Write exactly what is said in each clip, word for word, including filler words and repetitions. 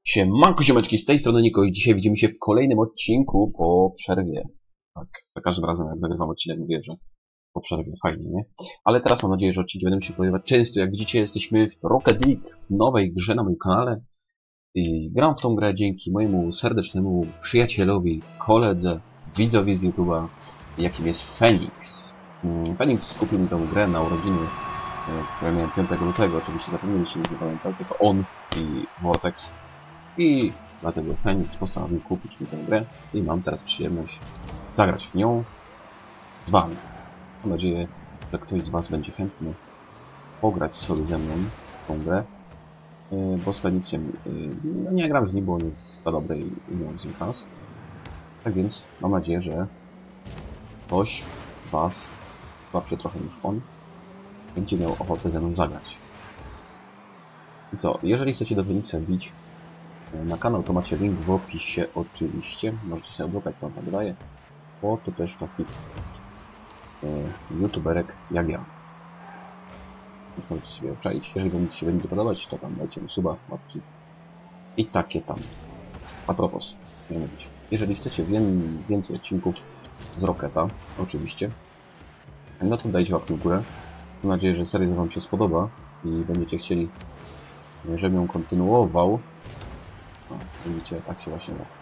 Siemanko ziomeczki, z tej strony Niko i dzisiaj widzimy się w kolejnym odcinku po przerwie. Tak, za każdym razem jak nagrywam odcinek mówię, że po przerwie, fajnie, nie? Ale teraz mam nadzieję, że odcinki będą się pojawiać często. Jak widzicie, jesteśmy w Rocket League, w nowej grze na moim kanale. I gram w tą grę dzięki mojemu serdecznemu przyjacielowi, koledze, widzowi z YouTube'a, jakim jest Phoenix. Phoenix skupił mi tą grę na urodziny, które miałem piątego lutego, oczywiście zapomnieliście, nie pamiętam, to to on i Vortex. I dlatego Phoenix postanowił kupić mi tę grę i mam teraz przyjemność zagrać w nią z wami. Mam nadzieję, że ktoś z was będzie chętny pograć sobie ze mną w tą grę, bo z Phoenixem no nie gram z nim, bo on jest za dobry i nie mam z nim szans. Tak więc mam nadzieję, że ktoś z was, słabszy trochę niż on, będzie miał ochotę ze mną zagrać. I co, jeżeli chcecie do Phoenixa wbić na kanał, to macie link w opisie oczywiście. Możecie sobie odblokać, co on tam daje, bo to też taki e, youtuberek jak ja. Więc możecie sobie obczaić. Jeżeli wam się będzie podobać, to tam dajcie mu suba, łapki i takie tam. A propos, nie mówić. Jeżeli chcecie wie więcej odcinków z Rocketa, oczywiście, no to dajcie łapkę w górę. Mam nadzieję, że seria wam się spodoba i będziecie chcieli, żebym ją kontynuował. No, widzicie, tak się właśnie da.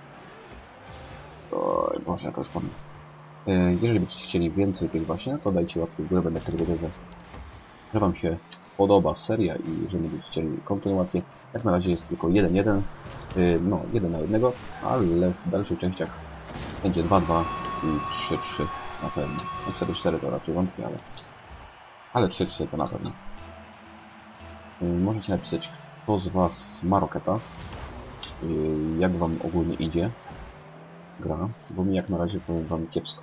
Oj, Boże, to już powiem. Jeżeli byście chcieli więcej tych właśnie, to dajcie łapkę w górę, będę też wiedział, że, że wam się podoba seria i że będziecie chcieli kontynuację. Jak na razie jest tylko jeden jeden, no jeden na jednego, ale w dalszych częściach będzie dwa dwa i trzy trzy na pewno. No cztery cztery to raczej wątpię, ale, ale trzy trzy to na pewno. Możecie napisać, kto z was ma Rocketa, jak wam ogólnie idzie gra, bo mi jak na razie powiem wam kiepsko.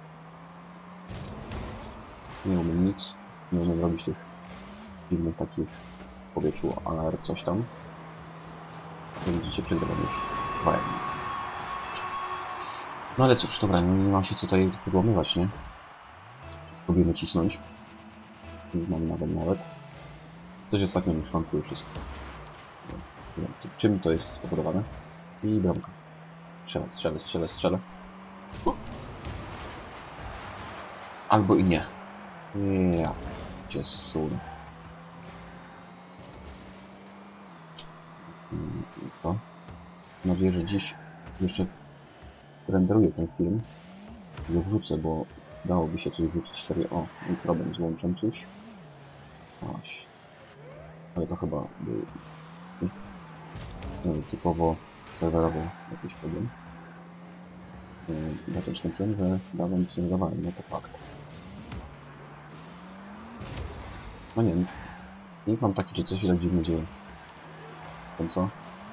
Nie umiem nic, nie umiem robić tych filmów takich w powietrzu, ale coś tam. Jak widzicie, przegrywam już dwa jeden. No ale cóż, dobra, no nie mam się co tutaj podłamywać, nie? Próbujemy cisnąć. I mamy nawet nawet. Coś ostatnio mi szwankuje wszystko. Czym to jest spowodowane? I bramka. Strzelę, strzelę, strzelę, strzelę. Albo i nie. Ja cię sun. To. Mam nadzieję, że dziś jeszcze renderuję ten film. Go wrzucę, bo dałoby się coś wrzucić w serię. O, i problem z łączem coś. Oś. Ale to chyba był no, typowo serwerowy jakiś problem. Zacząć skończyłem, że dawno nic nie dawałem, no to fakt. No nie, nie mam taki, że coś się tak dziwnie dzieje. Ten co?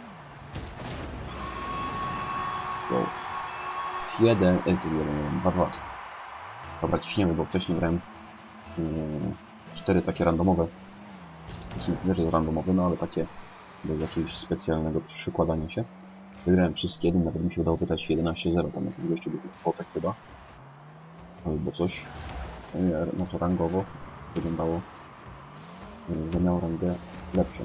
Wow. Z jeden, e, tu jeden, dwa dwa. Dobra, ciśniemy, bo wcześniej grałem yy, cztery takie randomowe. To są nie, że randomowe, no ale takie bez jakiegoś specjalnego przykładania się. Wygrałem wszystkie, jeden nawet mi się udało wydać jedenaście zero, tam jakiś gościu był potek chyba. Albo coś. Nasze rangowo wyglądało, że miał rangę lepszą.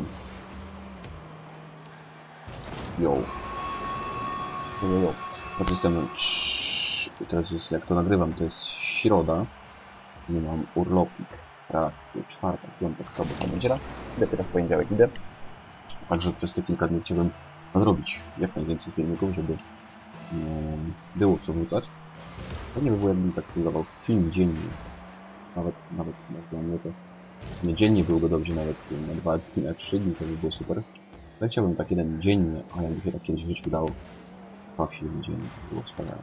Yo. Yo, yo. Teraz jestem... Teraz jest, jak to nagrywam, to jest środa. Nie mam urlopik, pracy, czwartek, piątek, sobota, niedziela. Idę teraz w poniedziałek, idę. Także przez te kilka dni chciałbym nadrobić jak najwięcej filmików, żeby um, było co wrzucać. To nie by było, jakbym tak traktował film dziennie. Nawet, nawet jak dla mnie to nie dziennie byłby dobrze, nawet na dwa dni, na trzy dni to by było super. Ale chciałbym tak jeden dziennie, a jakby się tak kiedyś w życiu udało, dwa filmy dziennie, to było wspaniałe.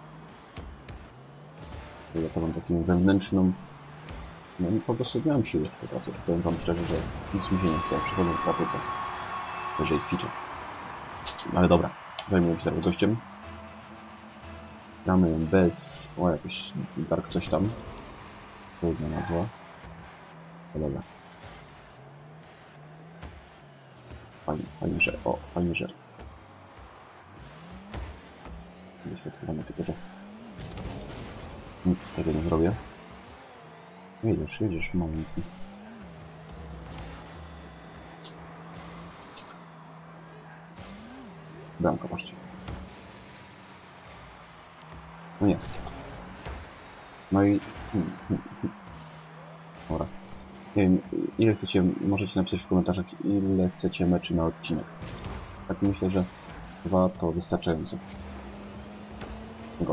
Ja to mam taką wewnętrzną, no i po prostu miałem siłę w tej pracy. Powiem wam szczerze, że nic mi się nie chce, jak przychodzę do pracy, to wyżej ćwiczę. Ale dobra, zajmuję się teraz gościem. Gramy bez... o, jakiś dark coś tam. Trudna nazwa. No dobra. Fajnie, fajnie, że... o, fajnie, że... Wyświetlamy, tylko że... nic z tego nie zrobię. Jedziesz, jedziesz, malinki. Bramka, patrzcie. No nie. No i... Hmm, hmm, hmm. Dobra. Nie wiem, ile chcecie, możecie napisać w komentarzach, ile chcecie meczy na odcinek. Tak myślę, że dwa to wystarczająco. Gol.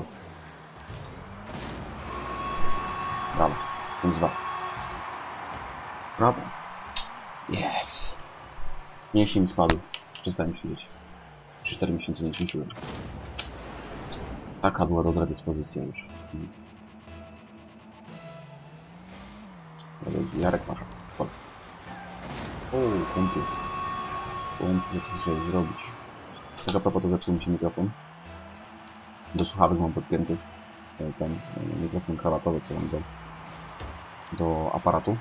Brawo. Punkt dwa. Brawo. Yes. Mięśnie mi spadł. Przestałem siedzieć. cztery miesiące nie ćwiczyłem. Taka była dobra dyspozycja już. Hmm. Jarek masz. O, kumpel. Kumpel, co trzeba zrobić. Tak a propos, to zepsuł mi się mikrofon. Do słuchawek mam podpięty ten mikrofon krawatowy, co mam do, do aparatu.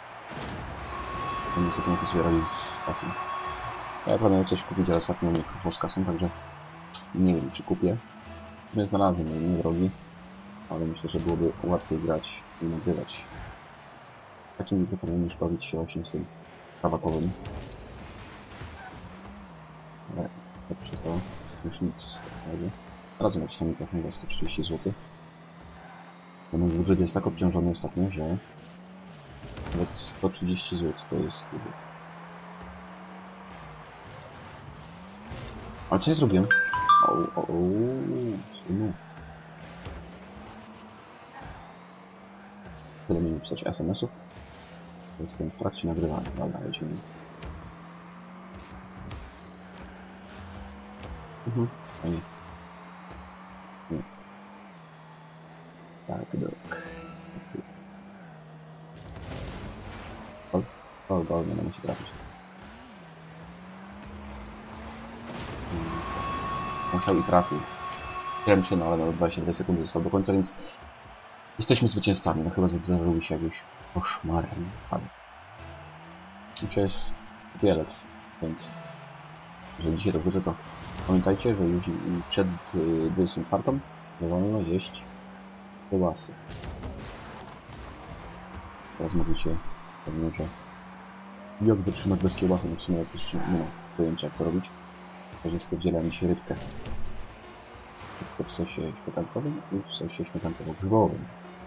Więc niestety muszę sobie robić z takim. Ja planuję coś kupić, ale ostatnio mikrofon z kasą, także nie wiem, czy kupię. Nie znalazłem, nie drogi, ale myślę, że byłoby łatwiej grać i nagrywać takim mikrofonem niż bawić się właśnie z tym krawatowym. Ale lepsze to już nic. Razem jakiś tam mikrofon za sto trzydzieści złotych. Bo mój budżet jest tak obciążony ostatnio, że nawet sto trzydzieści złotych to jest... A co ja zrobiłem? O, o, o, no. Tyle mi pisać es em esów. Jestem w trakcie nagrywania. Dobra, lecimy. Mhm, fajnie. Nie. Tak, dok. O, o, o, nie będę się trafić. Musiał i trafił. Kręczy, no ale nawet dwadzieścia dwie sekundy został do końca, więc jesteśmy zwycięzcami. No chyba zdarzył się jakieś koszmarem. Ale dzisiaj jest wielec, więc jeżeli dzisiaj to wrzucę, to pamiętajcie, że już przed dwudziestą czwartą nie wolno jeść kiełbasy. Teraz mówicie pewnie, że jak wytrzymać bez kiełbasy, no w sumie też nie mam pojęcia, jak to robić. Także spierdziela mi się rybkę. Rybkę w sosie śmietankowym i w sosie śmietankowo-grzybowym.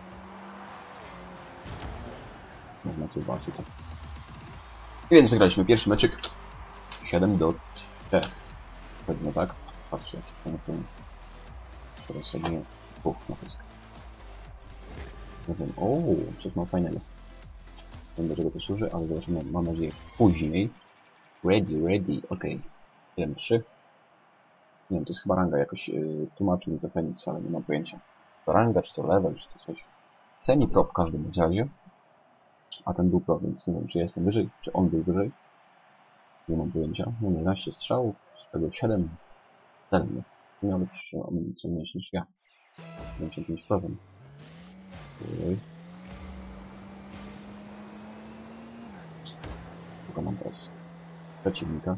Można kiełbasy, to. I więc wygraliśmy pierwszy meczyk. siedem do czterech. Pewnie tak. Patrzcie, jaki fajny film. Teraz robię buch na pyskę. Nie wiem, o, coś mam fajnego. Nie wiem, do czego to służy, ale zobaczymy, mam nadzieję, później. Ready, ready, ok. jeden trzy. Nie wiem, to jest chyba ranga, jakoś yy, tłumaczył mi to Fenix, ale nie mam pojęcia. To ranga, czy to level, czy to coś. Semi-pro w każdym razie. A ten był pro, więc nie wiem, czy ja jestem wyżej, czy on był wyżej. Nie mam pojęcia. Mam jedenaście strzałów, z tego siedem celnych. Miał lepszą amunicję mniejszą niż ja. dziewięćdziesiąt pięć procent. Oj. Tylko mam teraz przeciwnika.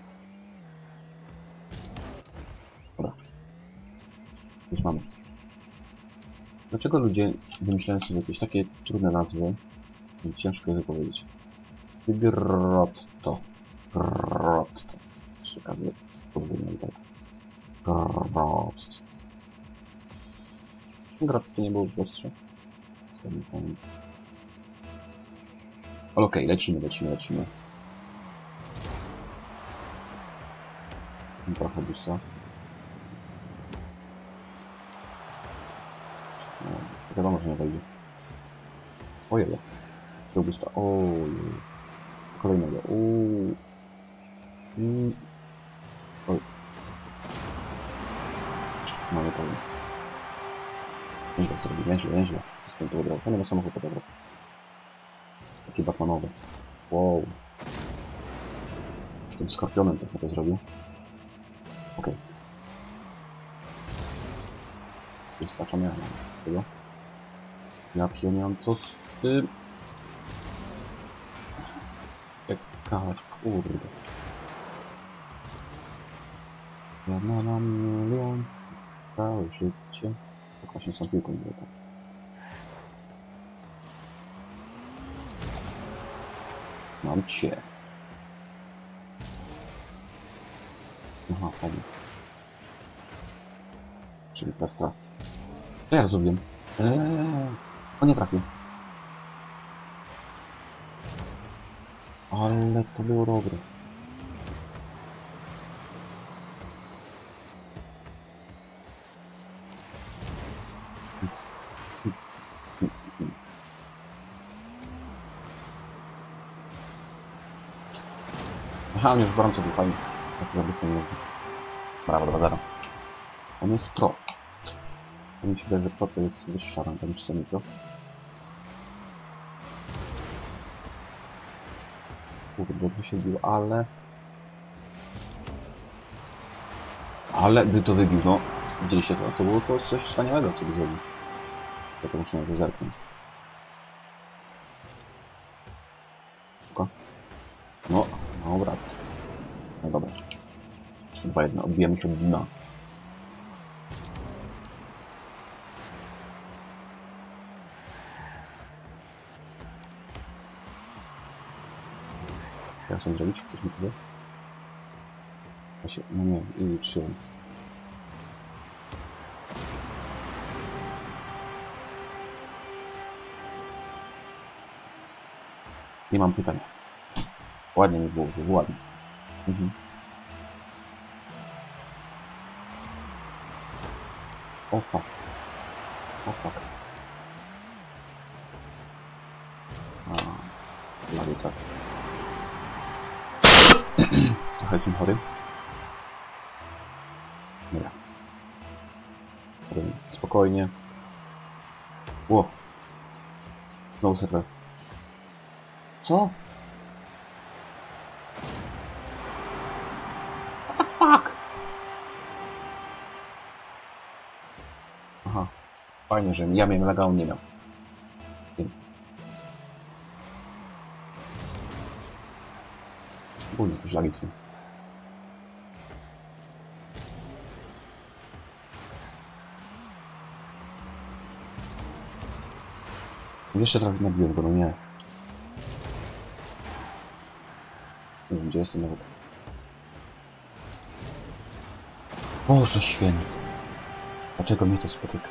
Dobra. Już mamy. Dlaczego ludzie wymyślają sobie jakieś takie trudne nazwy? Ciężko je wypowiedzieć. Grotto. Grotto. Trzy razy podwójnie tak. Grotto. Grotto nie było prostsze. Ale okej, okay, lecimy, lecimy, lecimy. Trochę busta. No, wiadomo, że nie wejdzie. Ojej. To busta. Ojej. Kolejnego. Uuu. Mm. Oj. Mamy to. Nieźle zrobić, nieźle, nieźle. Jestem tu odebrał. Fajny samochód odebrał. Taki batmanowy. Wow. Tym skorpionem trochę to zrobił. Okej. Okay. Wystarcza miałem tego. Ja pieniądz co z tym. Czekać, kurde. Ja mam milion. Całe życie. Tak właśnie są piłką było tak. Mam cię. Aha, fajnie. Czyli teraz traf. Co ja zrobiłem? Eee, o, nie trafił. Ale to było dobre. Aha, on już w bramce był fajnie. Ja sobie zabójstwo nie lubię. Brawo, dwa zero. On jest pro. To mi się wydaje, że pro to jest wyższa ranka niż semi-pro. Kurde, dobrze się bił, ale... Ale by to wybił, no. Widzieliście to? To było to coś wspaniałego, co by zrobił. Ja to muszę na to zerknąć. No, no brat. No dobra. dwa jeden, odbijamy się od dna. Co ja chcę zrobić? Ktoś mi powie? Ja się... No nie, i przyjąłem. Nie mam pytań. Ładnie mi było, że ładnie. Mhm. O fuck. O fuck. A, prawie tak. Trochę jestem chory. Dobra. Spokojnie. Ło. Znowu serwer. Co? What the fuck? Aha. Fajnie, że ja miałem laga, on nie miał. Ogólnie też lagi są. Jeszcze trochę nabiłem go, no nie. Nie wiem, gdzie jestem nawet. Boże święty. Dlaczego mi to spotyka?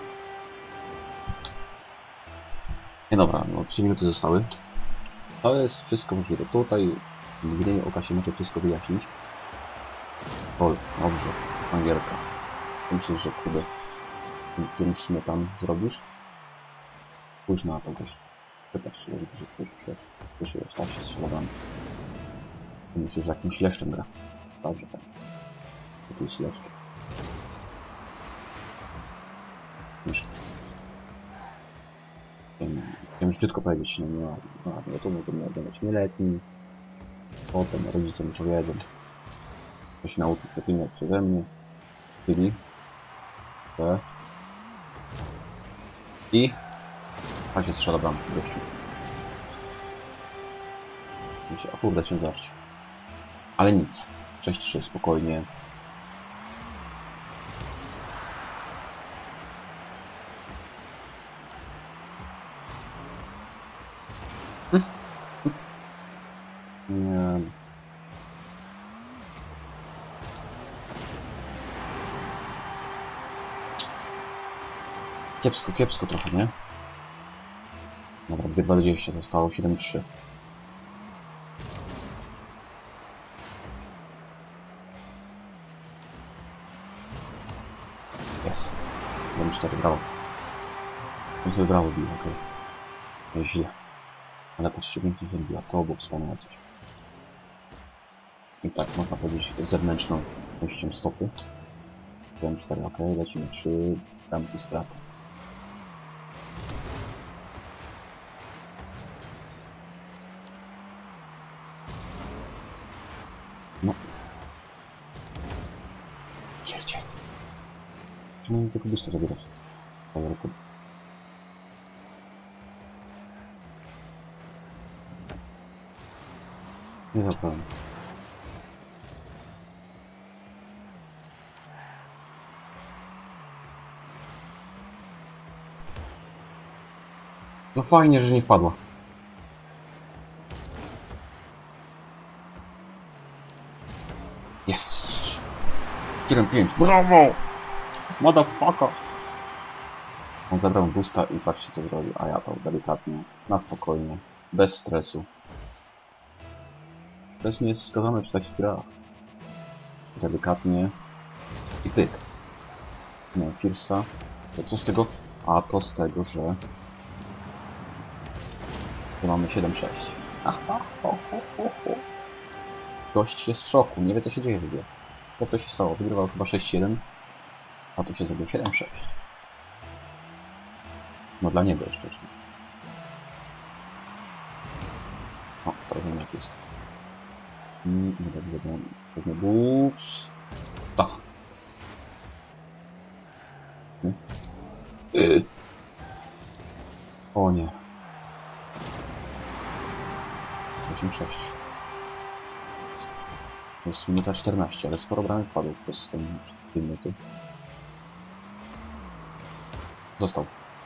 Nie dobra, no trzy minuty zostały. To jest wszystko możliwe. Tutaj w mgnieniu oka się może wszystko wyjaśnić. O, dobrze. Angielka. Myślisz, że kurde, czymś mnie tam zrobisz? Spójrz na to, gość. Pytać się, że ktoś przeszyłeś, tak się strzelowany. Myślisz, że jakimś leszczem gra. Dobrze, tak. Jakiś leszczem. Jeszcze. Chciałem brzydko powiedzieć, no nie ma, no, no to mogę oglądać nieletni. Potem rodzice mi powiedzą. To się nauczył przeklinać przeze mnie. Czyli. Te. I. A się strzela bram, gościu. Myślę, a kurde, cię zarcie. Ale nic. sześć trzy, spokojnie. Nie. Kiepsko, kiepsko trochę, nie? Dobra, dwie dwadzieścia, zostało siedem trzy. Jest. siedem cztery, brawo. On sobie brawo bił, okej. Okay. Źle. Ale patrzcie, pięknie się biła. To było wspaniałe coś. I tak, można powiedzieć, zewnętrzną częścią stopy. siedem cztery, ok, lecimy trzy bramki straty. No. Jedzie. Czemu mi tylko boosta zabierać? Powerku. Nie zapałem. No fajnie, że nie wpadła. Jest. siedem pięć. Brawo! Motherfucker! On zabrał boosta i patrzcie co zrobił, a ja to delikatnie, na spokojnie, bez stresu. Stres nie jest wskazany przy takich grach. Delikatnie i pyk. Nie, Firsta. To co z tego? A to z tego, że... Tu mamy siedem sześć. Gość jest w szoku, nie wie co się dzieje w ogóle. Jak to się stało? Wygrywał chyba sześć jeden, a tu się zrobił siedem sześć. No dla niego jeszcze. O, teraz nie jak jest. Nie dobrze, pewnie boost. Tak. Yy. O nie. osiem sześć. To jest minuta czternaście, ale sporo bramek padło przez ten dwie minuty. Został.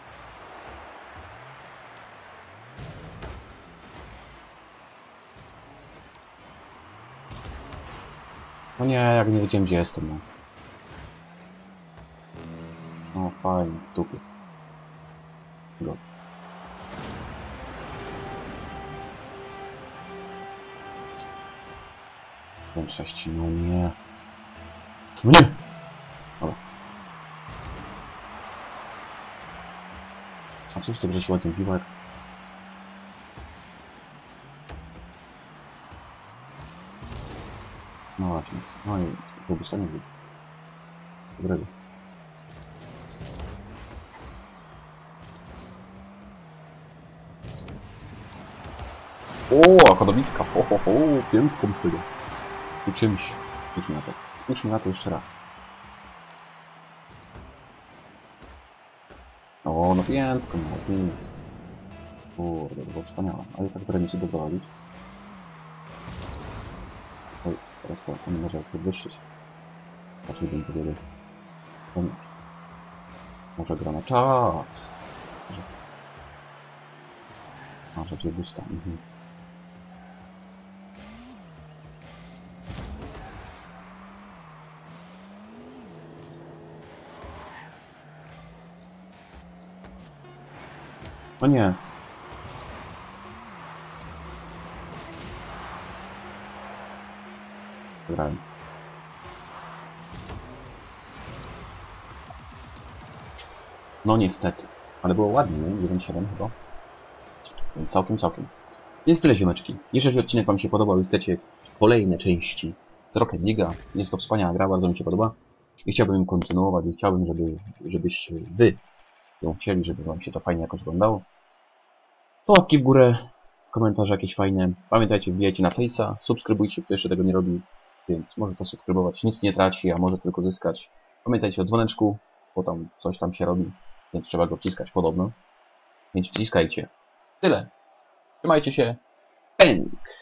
No nie, jak nie wiedziałem gdzie jestem. No, no fajnie, w dupie. Go. pięć sześć, no nie. No nie! Dobra. A cóż to, że się ładnie biła? No właśnie, no i byłby stanie był. Dobrego. O, akodobitka, ho ho ho, piętką tyle. Tu czymś. Spójrzmy na to. Spójrzmy na to jeszcze raz. O, no piętką, no nic. Kurde, to było wspaniałe. Ale tak trochę mi się dowolić. Oj, teraz to on może podwyższyć. Raczej bym powiedział. Może gra na czas. Może... A, że cię gusta. Mhm. O nie. Grałem. No niestety. Ale było ładnie, nie? jeden siedem chyba. Całkiem, całkiem. Jest tyle, ziomeczki. Jeżeli odcinek wam się podobał i chcecie kolejne części z Rocket League'a, jest to wspaniała gra, bardzo mi się podoba. I chciałbym ją kontynuować i chciałbym, żeby, żebyście wy ją chcieli, żeby wam się to fajnie jakoś oglądało. To łapki w górę, komentarze jakieś fajne. Pamiętajcie, wbijajcie na Face'a, subskrybujcie, kto jeszcze tego nie robi, więc może zasubskrybować, nic nie traci, a może tylko zyskać. Pamiętajcie o dzwoneczku, bo tam coś tam się robi, więc trzeba go wciskać podobno. Więc wciskajcie. Tyle. Trzymajcie się. Pęk!